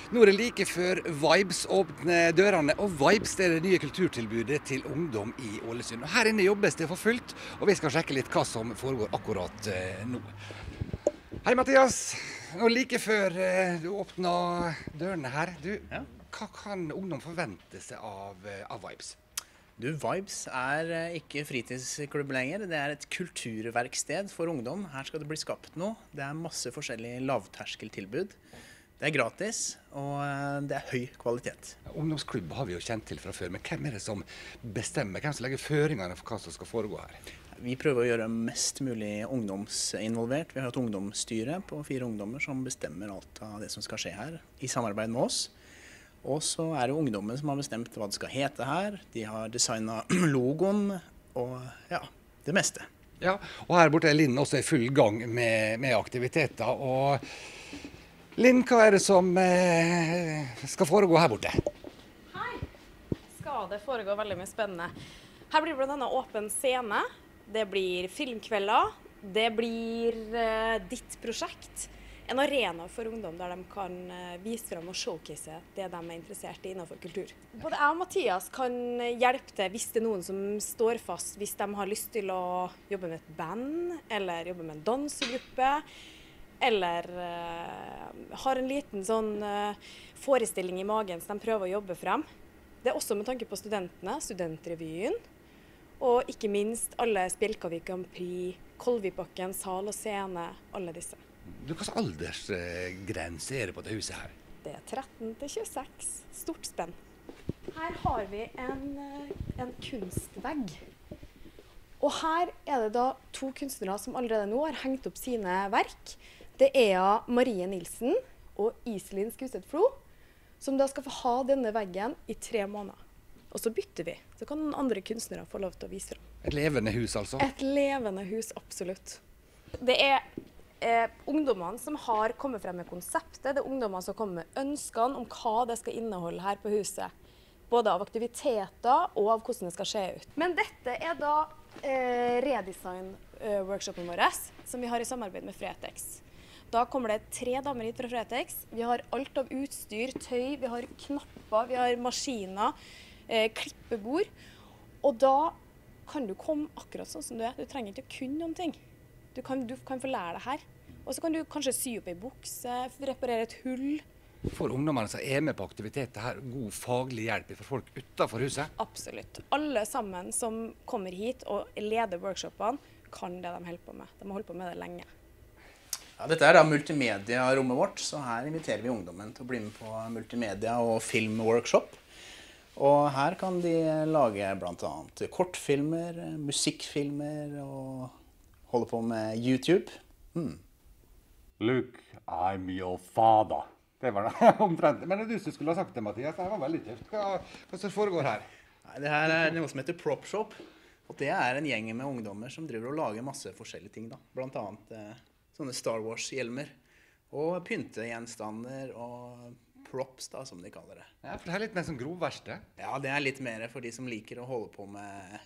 Nå er det like før Vibes åpner dørene, og Vibes er det nye kulturtilbudet til ungdom i Ålesund. Og her inne jobbes det for fullt, og vi skal sjekke litt hva som foregår akkurat nå. Hei Mathias, nå like før du åpner dørene her, hva kan ungdom forvente seg av Vibes? Vibes er ikke fritidsklubb lenger, det er et kulturverksted for ungdom. Her skal det bli skapt noe. Det er masse forskjellige lavterskeltilbud. Det er gratis, og det er høy kvalitet. Ungdomsklubb har vi jo kjent til fra før, men hvem er det som bestemmer? Hvem som legger føringene for hva som skal foregå her? Vi prøver å gjøre mest mulig ungdomsinvolvert. Vi har et ungdomsstyre på 4 ungdommer som bestemmer alt av det som skal skje her, i samarbeid med oss. Og så er det ungdommen som har bestemt hva det skal hete her. De har designet logoen og det meste. Ja, og her borte er Linn også i full gang med aktiviteter. Og Linn, hva er det som skal foregå her borte? Her skal det foregå veldig mye spennende. Her blir det blant annet åpen scene, det blir filmkvelder, det blir ditt prosjekt. En arena for ungdom der de kan vise frem og showcase det de er interessert i innenfor kultur. Både jeg og Mathias kan hjelpe til hvis det er noen som står fast, hvis de har lyst til å jobbe med et band, eller jobbe med en dansegruppe, eller har en liten sånn forestilling i magen som de prøver å jobbe frem. Det er også med tanke på studentene, studentrevyen, og ikke minst alle Spjelkavik Grand Prix, Kolvibakken, sal og scene, alle disse. Hvilken aldersgrense er det på dette huset her? Det er 13 til 26. Stort spenn. Her har vi en kunstvegg. Og her er det da 2 kunstnere som allerede nå har hengt opp sine verk. Det er Marie Nilsen og Iselin Skutset Flo, som da skal få ha denne veggen i 3 måneder. Og så bytter vi. Så kan andre kunstnere få lov til å vise frem. Et levende hus altså? Et levende hus, absolutt. Det er ungdommene som har kommet frem med konseptet, det er ungdommene som kommer med ønskene om hva det skal inneholde her på huset. Både av aktiviteter og av hvordan det skal se ut. Men dette er da redesign-workshopen vår, som vi har i samarbeid med Fretex. Da kommer det 3 damer hit fra Fretex. Vi har alt av utstyr, tøy, vi har knapper, vi har maskiner, klippebord. Og da kan du komme akkurat sånn som du er. Du trenger ikke å kunne noen ting. Du kan få lære det her. Og så kan du kanskje sy opp en bukse, reparere et hull. Får ungdommene som er med på aktiviteter her god faglig hjelp fra folk utenfor huset? Absolutt. Alle sammen som kommer hit og leder workshopene, kan det de holder på med. De har holdt på med det lenge. Ja, dette er da multimedia-rommet vårt, så her inviterer vi ungdommen til å bli med på multimedia- og filmworkshop. Og her kan de lage blant annet kortfilmer, musikkfilmer og holde på med YouTube. Look, I'm your father. Det var det omtrent. Men det er du som skulle ha sagt det, Mathias. Det var veldig tøft. Hva som foregår her? Nei, det her er noe som heter PropShop. Og det er en gjeng med ungdommer som driver og lager masse forskjellige ting. Da. Blant annet sånne Star Wars-hjelmer. Og pyntegjenstander og props, da, som de kaller det. Ja, for det er litt mer sånn grovverksted. Ja, det er litt mer for de som liker å holde på med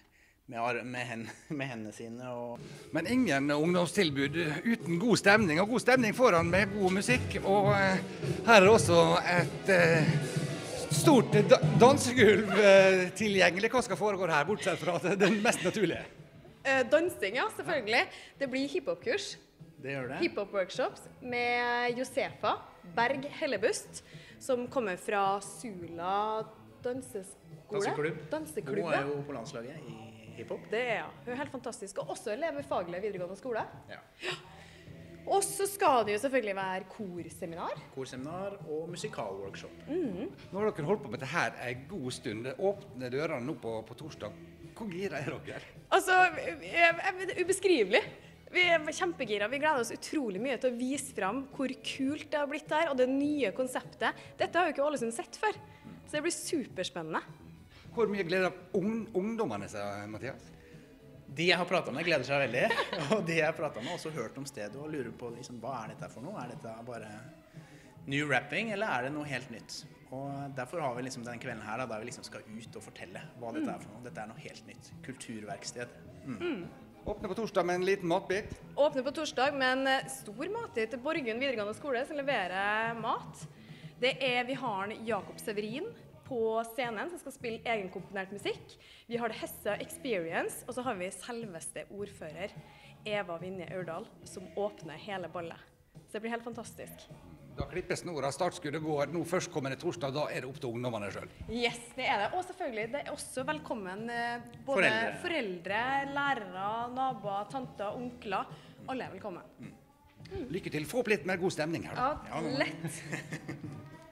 hendene sine. Men ingen ungdomstilbud uten god stemning, og god stemning foran med god musikk. Og her er det også et stort dansegulv tilgjengelig. Hva skal foregå her, bortsett fra det mest naturlige? Dansing, ja, selvfølgelig. Det blir hiphop-kurs. Det gjør det. Hiphop-workshops med Josefa Berg Hellebust, som kommer fra Sula Danseklubb. Hun er jo på landslaget i hiphop. Det er hun. Hun er helt fantastisk. Og også elever faglig videregående skole. Ja. Og så skal det jo selvfølgelig være korseminar. Korseminar og musikalworkshop. Nå har dere holdt på med dette her en god stund. Det åpner dørene nå på torsdag. Hvor gira er dere? Altså, ubeskrivelig. Vi er kjempegira. Vi gleder oss utrolig mye til å vise frem hvor kult det har blitt her, og det nye konseptet. Dette har jo ikke Ålesund sett før, så det blir superspennende. Hvor mye gleder ungdommene seg, Mathias? De jeg har pratet med gleder seg veldig, og de jeg har pratet med har også hørt om stedet og lurer på liksom, hva er dette for noe? Er dette bare new rapping, eller er det noe helt nytt? Og derfor har vi liksom denne kvelden her, da vi liksom skal ut og fortelle hva dette er for noe. Dette er noe helt nytt. Kulturverksted. Åpne på torsdag med en liten matbit. Åpne på torsdag med en stor matbit til Borgund videregående skole som leverer mat. Vi har Jakob Severin på scenen som skal spille egenkomponert musikk. Vi har det Hessa Experience, og så har vi selveste ordfører Eva Vinje Aurdal som åpner hele ballet. Så det blir helt fantastisk. Da klippes snora, startskuddet går nå førstkommende torsdag, da er det opp til ungdommene selv. Yes, det er det. Og selvfølgelig, det er også velkommen både foreldre, lærere, naboer, tanter, onkler. Alle er velkommen. Lykke til, få opp litt mer god stemning her da. Ja, lett.